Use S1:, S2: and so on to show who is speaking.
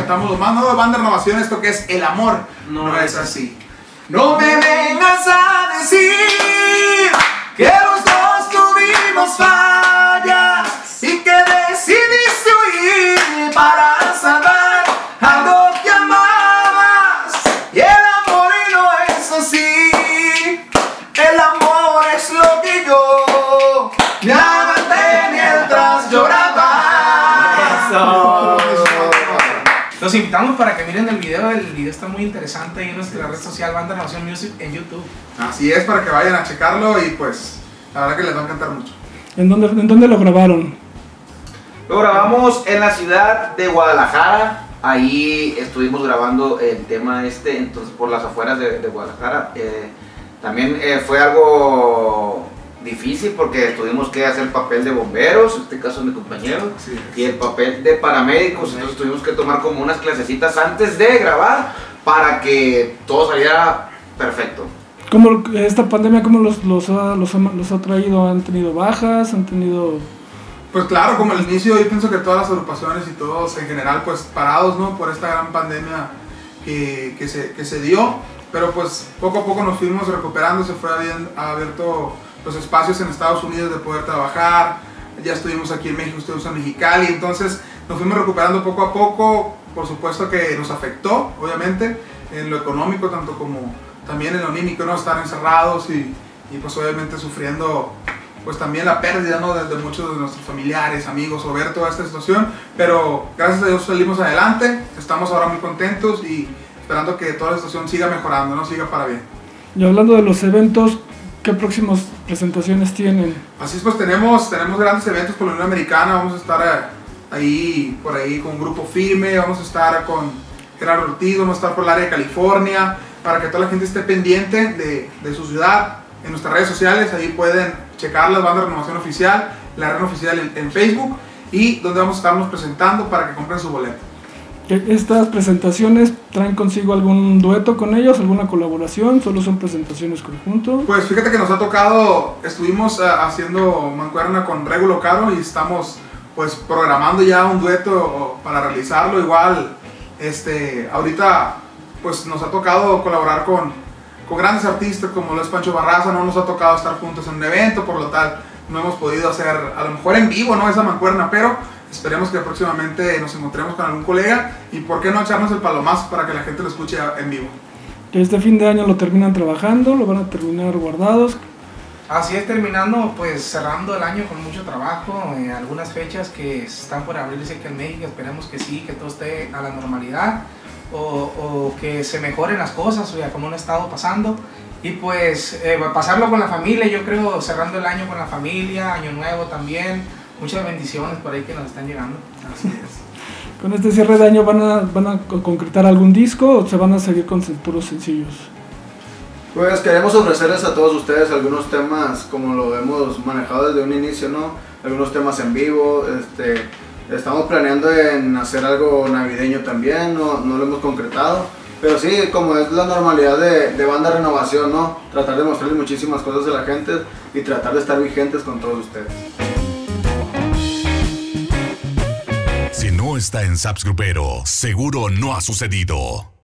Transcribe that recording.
S1: cantamos lo más nuevo de Banda Renovación, esto que es El Amor no es así. No me vengas a decir que los dos tuvimos fallas y que decidiste huir para salvar algo que amabas. Y el amor no es así. El amor es lo que yo me aguanté mientras lloraba.
S2: Los invitamos para que miren el video está muy interesante ahí en nuestra red social Banda Renovación Music en YouTube.
S1: Así es, para que vayan a checarlo y pues la verdad que les va a encantar mucho.
S3: ¿En dónde lo grabaron?
S4: Lo grabamos en la ciudad de Guadalajara. Ahí estuvimos grabando el tema entonces por las afueras de Guadalajara. También fue algo difícil porque tuvimos que hacer el papel de bomberos, en este caso mi compañero,
S1: Sí.
S4: y el papel de paramédicos. Entonces tuvimos que tomar como unas clasecitas antes de grabar para que todo saliera perfecto.
S3: ¿Cómo esta pandemia los ha traído? ¿Han tenido bajas? ¿Han tenido...?
S1: Pues claro, como al inicio yo pienso que todas las agrupaciones y todos en general pues parados, ¿no? Por esta gran pandemia que se dio, pero pues poco a poco nos fuimos recuperando, se fue abierto los espacios en Estados Unidos de poder trabajar, ya estuvimos aquí en México, estuvimos en Mexicali, entonces nos fuimos recuperando poco a poco. Por supuesto que nos afectó, obviamente, en lo económico tanto como también en lo anímico, ¿no? Estar encerrados y pues obviamente sufriendo pues también la pérdida, ¿no? de muchos de nuestros familiares, amigos, o ver toda esta situación, pero gracias a Dios salimos adelante, estamos ahora muy contentos y esperando que toda la situación siga mejorando, ¿no? Siga para bien.
S3: Y hablando de los eventos, ¿qué próximas presentaciones tienen?
S1: Así es, pues tenemos grandes eventos con la Unión Americana, vamos a estar por ahí con un grupo firme, vamos a estar con Gerardo Ortiz, vamos a estar por el área de California, para que toda la gente esté pendiente de su ciudad. En nuestras redes sociales, ahí pueden checar las Bandas Renovación Oficial, la red oficial en Facebook, y donde vamos a estarnos presentando para que compren su boleto.
S3: ¿Estas presentaciones traen consigo algún dueto con ellos, alguna colaboración? ¿Solo son presentaciones conjunto?
S1: Pues fíjate que nos ha tocado, estuvimos haciendo mancuerna con Regulo Caro y estamos pues programando ya un dueto para realizarlo. Igual, ahorita pues nos ha tocado colaborar con grandes artistas como lo es Pancho Barraza, no nos ha tocado estar juntos en un evento, por lo tal no hemos podido hacer a lo mejor en vivo, ¿no? Esa mancuerna, pero esperemos que próximamente nos encontremos con algún colega y por qué no echarnos el palomazo para que la gente lo escuche en vivo.
S3: Este fin de año lo terminan trabajando, lo van a terminar guardados.
S2: Así es, terminando, pues cerrando el año con mucho trabajo, algunas fechas que están por abrirse aquí en México, esperemos que sí, que todo esté a la normalidad o que se mejoren las cosas, ya como no ha estado pasando, y pues pasarlo con la familia, yo creo, cerrando el año con la familia, año nuevo también, muchas bendiciones por ahí que nos están llegando. Así es.
S3: ¿Con este cierre de año van a concretar algún disco o se van a seguir con puros sencillos?
S5: Pues queremos ofrecerles a todos ustedes algunos temas como lo hemos manejado desde un inicio, ¿no? Algunos temas en vivo, estamos planeando en hacer algo navideño también, no lo hemos concretado, pero sí, como es la normalidad de Banda Renovación, ¿no? Tratar de mostrarles muchísimas cosas a la gente y tratar de estar vigentes con todos ustedes.
S6: Si no está en Saps Grupero, seguro no ha sucedido.